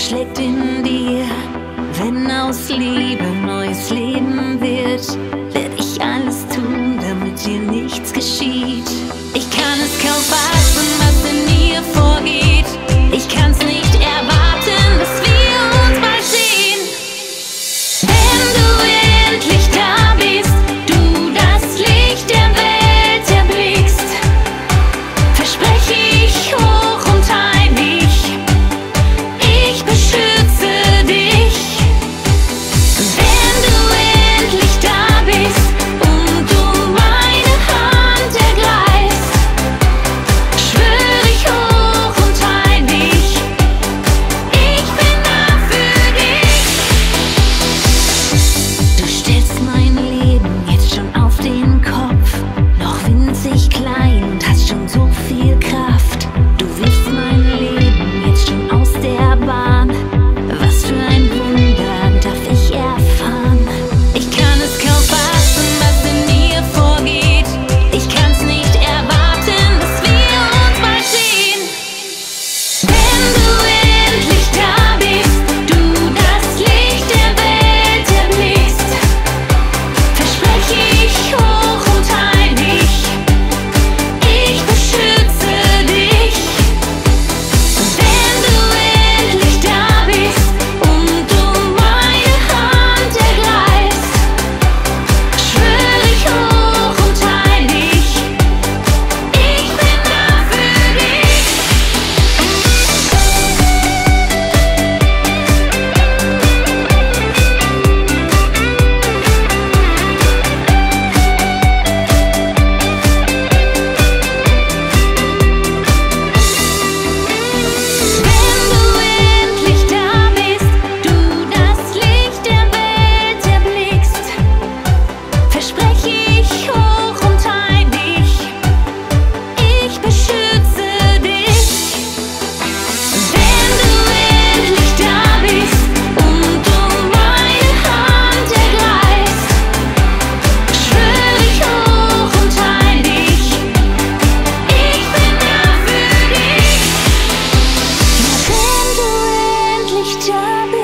schlägt in dir. Wenn aus Liebe neues Leben wird, werd ich alles tun, damit dir nichts geschieht. Ich kann es kaum fassen, was in mir vorgeht. Ich kann's nicht erwarten, dass wir uns bald sehen. Wenn du endlich da bist, du das Licht der Welt erblickst, verspreche ich hoch und heilig, ich beschütze dich. Wenn du endlich da bist und du meine Hand ergreifst, schwöre ich hoch und heilig, ich bin da für dich. Du stellst mein Leben jetzt schon auf den Kopf, noch winzig klein und hast schon so viel Kraft. Du wirfst mein Leben jetzt schon aus der Bahn. Was für ein Wunder darf ich erfahren? Ich kann es kaum fassen, was in mir vorgeht. Ich kann's nicht erwarten, dass wir uns bald sehen. Wenn du endlich da bist, du das Licht der Welt erblickst, verspreche ich hoch und heilig, ich beschütze dich. Wenn du endlich da bist und du meine Hand ergreifst, schwöre ich hoch und heilig, ich bin da für dich. Wenn du endlich da bist, du das Licht der Welt erblickst, verspreche ich hoch und heilig, ich beschütze dich. Wenn du endlich da bist und du meine Hand ergreifst, schwöre ich hoch und heilig, ich bin da für dich. Wenn du endlich da bist.